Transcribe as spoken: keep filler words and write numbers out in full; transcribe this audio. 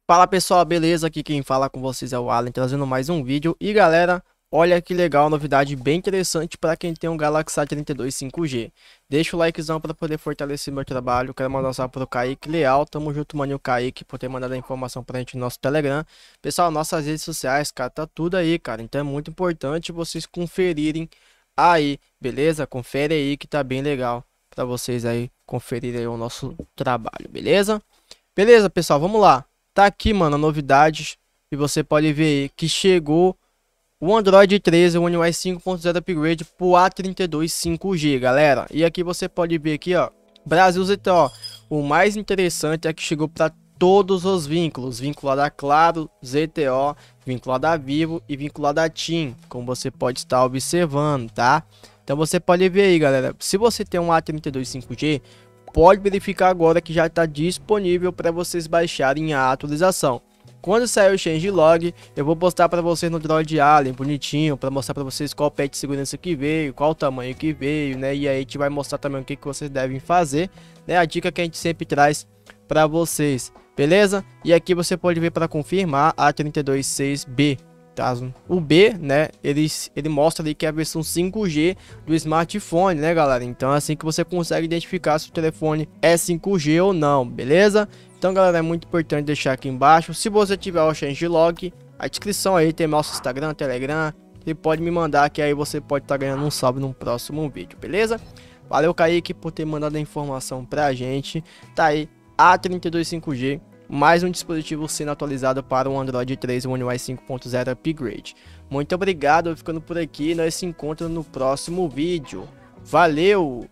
Fala pessoal, beleza? Aqui quem fala com vocês é o Alan, trazendo mais um vídeo. E galera, olha que legal, novidade bem interessante para quem tem um Galaxy A trinta e dois cinco G. Deixa o likezão para poder fortalecer meu trabalho. Quero mandar um salve pro Kaique Leal, tamo junto, mano, e o Kaique, por ter mandado a informação pra gente no nosso Telegram. Pessoal, nossas redes sociais, cara, tá tudo aí, cara. Então é muito importante vocês conferirem aí, beleza? Confere aí que tá bem legal para vocês aí conferirem aí o nosso trabalho, beleza? Beleza, pessoal, vamos lá. Tá aqui, mano, a novidade. E você pode ver aí que chegou o Android treze, o One U I cinco ponto zero Upgrade pro A trinta e dois cinco G, galera. E aqui você pode ver aqui, ó, Brasil Z T O. O mais interessante é que chegou para todos os vínculos, vinculado a Claro, Z T O, vinculado a Vivo e vinculado a TIM, como você pode estar observando, tá? Então você pode ver aí, galera. Se você tem um A trinta e dois cinco G, pode verificar agora que já está disponível para vocês baixarem a atualização. Quando sair o changelog, eu vou postar para vocês no Droid Allen, bonitinho, para mostrar para vocês qual patch de segurança que veio, qual o tamanho que veio, né? E aí a gente vai mostrar também o que, que vocês devem fazer, né? A dica que a gente sempre traz para vocês, beleza? E aqui você pode ver para confirmar a trinta e dois seis B. Tá? O B, né, ele, ele mostra ali que é a versão cinco G do smartphone, né, galera? Então é assim que você consegue identificar se o telefone é cinco G ou não, beleza? Então, galera, é muito importante deixar aqui embaixo. Se você tiver o changelog, a descrição aí tem nosso Instagram, Telegram, ele pode me mandar que aí você pode estar tá ganhando um salve no próximo vídeo, beleza? Valeu, Kaique, por ter mandado a informação pra gente. Tá aí, A trinta e dois cinco G. Mais um dispositivo sendo atualizado para o Android treze One U I cinco ponto zero Upgrade. Muito obrigado, ficando por aqui, nós se encontramos no próximo vídeo. Valeu!